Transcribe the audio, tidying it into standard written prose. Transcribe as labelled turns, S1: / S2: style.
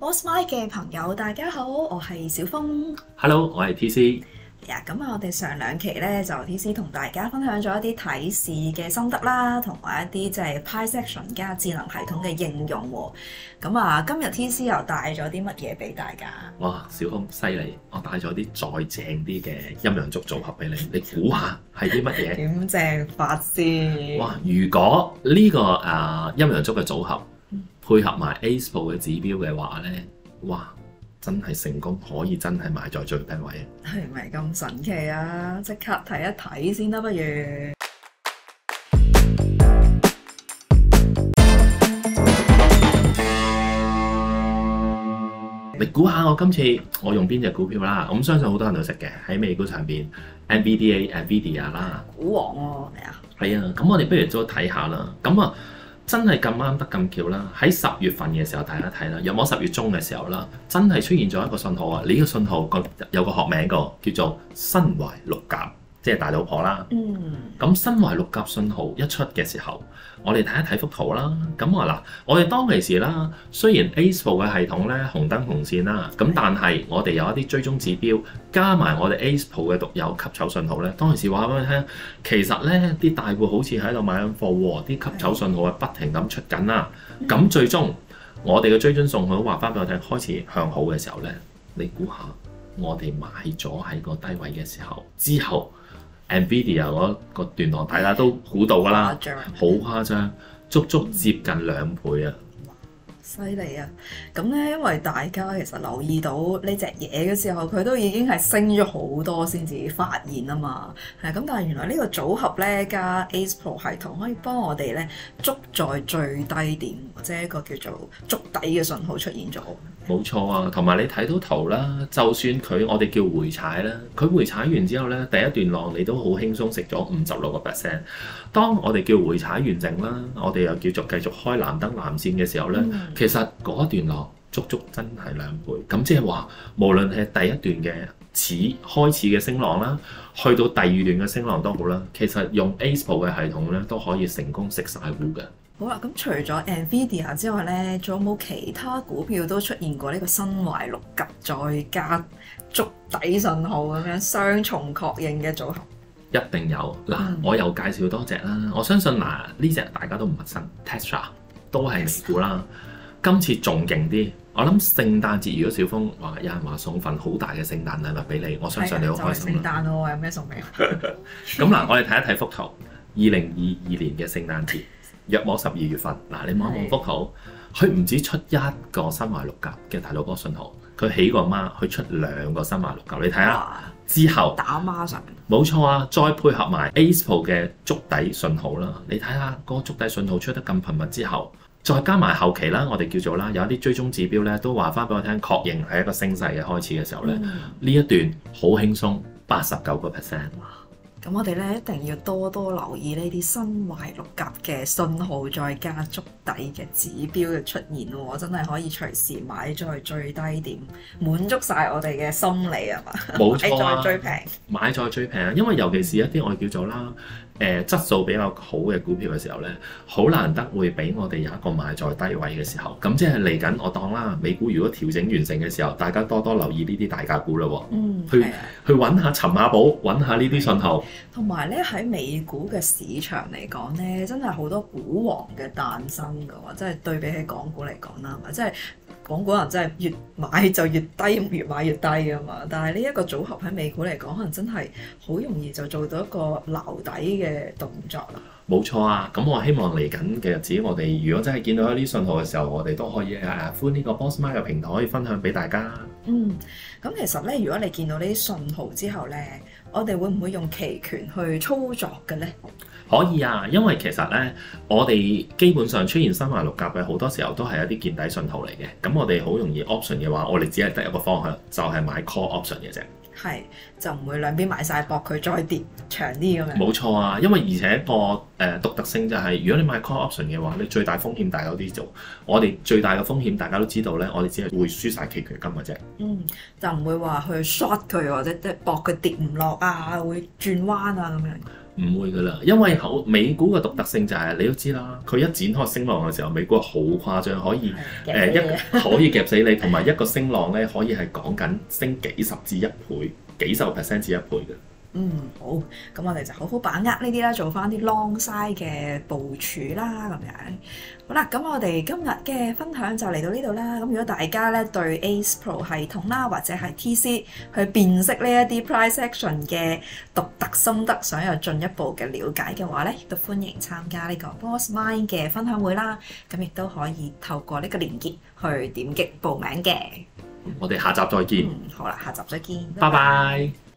S1: Boss My 嘅朋友，大家好，我係小峰。
S2: Hello，我係 TC。
S1: 咁我哋上兩期咧就 TC 同大家分享咗一啲睇市嘅心得啦，同埋一啲即係 Priceaction 加智能系統嘅應用喎。今日 TC 又帶咗啲乜嘢俾大家？
S2: 哇，小峰犀利！我帶咗啲再正啲嘅陰陽燭組合俾你，你估下係啲乜嘢？
S1: 點正法先？
S2: 哇！如果呢個陰陽燭嘅組合配合埋 ASPO 嘅指標嘅話咧，哇！真係成功，可以真係買在最低位。
S1: 係咪咁神奇啊？即刻睇一睇先啦，不如。
S2: 你估下我今次我用邊隻股票啦？咁相信好多人都識嘅，喺美股上邊 NVIDIA 啦。
S1: 股王喎，係啊。
S2: 係啊，咁我哋不如再睇下啦。真係咁啱得咁巧啦！喺10月份嘅時候，大家睇啦，有冇10月中嘅時候啦，真係出現咗一個信號啊！呢個信號有個學名個叫做身懷六甲，即係大老婆啦。咁身懷六甲信號一出嘅時候，我哋睇一睇幅圖啦。我哋當其時啦，雖然 ASPO 嘅系統咧紅燈紅線啦，咁但係我哋有一啲追蹤指標，加埋我哋 ASPO 嘅獨有吸籌信號咧，當其時話俾你聽，其實咧啲大戶好似喺度買緊貨喎，啲吸籌信號係不停咁出緊啦。咁最終我哋嘅追蹤信號話翻俾我聽，開始向好嘅時候咧，你估下我哋買咗喺個低位嘅時候，之後 NVIDIA 嗰個段落大家都估到㗎啦，好誇張，足足接近2倍啊！
S1: 犀利啊！咁咧，因為大家其實留意到呢隻嘢嘅時候，佢都已經係升咗好多先至發現啊嘛。咁，但係原來呢個組合咧加 ASPO 系統可以幫我哋咧捉在最低點，或者一個叫做捉底嘅信號出現咗。
S2: 冇錯啊，同埋你睇到圖啦，就算我哋叫回踩啦，佢回踩完之後咧，第一段浪你都好輕鬆食咗56%。當我哋叫回踩完成啦，我哋又叫做繼續開藍燈藍線嘅時候咧，其實嗰段浪足足真係2倍。咁即係話，無論係第一段嘅開始嘅升浪啦，去到第二段嘅升浪都好啦，其實用 ASPO 嘅系統咧都可以成功食晒糊嘅。
S1: 好啦，咁除咗 NVIDIA 之外咧，仲有冇其他股票都出現過呢個身懷六甲再加捉底信號咁樣雙重確認嘅組合？
S2: 一定有嗱，我又介紹多隻啦。我相信呢隻大家都唔陌生 ，Tesla 都係美股啦。今次仲勁啲，我諗聖誕節如果小峰話有人話送份好大嘅聖誕禮物俾你，我相信你好開心啦。
S1: 就係聖誕咯，有咩送俾我？
S2: 咁我哋睇一睇幅圖，2022年嘅聖誕節。約莫12月份，你望一望幅圖，佢唔止出一個身懷六甲嘅大佬哥信號，佢起個孖，佢出2個身懷六甲，你睇下之後
S1: 打孖上，
S2: 冇錯啊！再配合埋 ASPO 嘅築底信號啦，你睇下個築底信號出得咁頻密之後，再加埋後期啦，我哋叫做啦，有一啲追蹤指標咧都話翻俾我聽，確認係一個升勢嘅開始嘅時候咧，呢一段好輕鬆89%。
S1: 咁我哋咧一定要多多留意呢啲身懷六甲嘅信號，再加築底嘅指標嘅出現喎，真係可以隨時買在最低點，滿足晒我哋嘅心理啊嘛！
S2: 冇錯啊，
S1: 買在最平，
S2: 買在最平，因為尤其是一啲我哋叫做啦，質素比較好嘅股票嘅時候咧，好難得會俾我哋有一個買在低位嘅時候。咁即係嚟緊，我當啦，美股如果調整完成嘅時候，大家多多留意呢啲大價股啦喎，去揾下尋下寶，揾下呢啲信號。
S1: 同埋咧喺美股嘅市場嚟講咧，真係好多股王嘅誕生㗎喎，即係對比起港股嚟講啦，即係港股人真係越買就越低，越買越低㗎嘛。但係呢一個組合喺美股嚟講，可能真係好容易就做到一個撈底嘅動作啦。
S2: 冇錯啊！咁我希望嚟緊嘅日子，我哋如果真係見到一啲信號嘅時候，我哋都可以歡呢個 Boss My 嘅平台可以分享俾大家。
S1: 咁其實咧，如果你見到呢啲信號之後咧，我哋會唔會用期權去操作嘅咧？
S2: 可以啊，因為其實咧，我哋基本上出現身懷六甲嘅好多時候都係一啲見底信號嚟嘅。咁我哋好容易 option 嘅話，我哋只係得一個方向，就係買 call option 嘅啫。
S1: 係，就唔會兩邊買晒搏佢再跌長啲咁樣。冇
S2: 錯啊，因為而且個獨特性就係，如果你買 call option 嘅話，你最大風險大家都知道。我哋最大嘅風險大家都知道咧，我哋只係會輸晒期權金嘅啫。
S1: 就唔會話去 short 佢或者即係搏佢跌唔落啊，會轉彎啊咁樣。
S2: 唔會噶啦，因為美股嘅獨特性就係、你都知啦，佢一展開升浪嘅時候，美股好誇張，可以可以夾死你，同埋一個升浪咧可以係講緊升幾十至一倍、幾十個 percent 至一倍嘅。
S1: 好，咁我哋就好好把握呢啲啦，做翻啲 long side 嘅部署啦，咁樣。好啦，咁我哋今日嘅分享就嚟到呢度啦。咁如果大家咧對 Ace Pro 系統啦，或者係 TC 去辨識呢一啲 price action 嘅獨特心得，想有進一步嘅了解嘅話咧，亦都歡迎參加呢個 Boss Mind 嘅分享會啦。咁亦都可以透過呢個連結去點擊報名嘅。
S2: 我哋下集再見。
S1: 好啦，下集再見，
S2: 拜拜。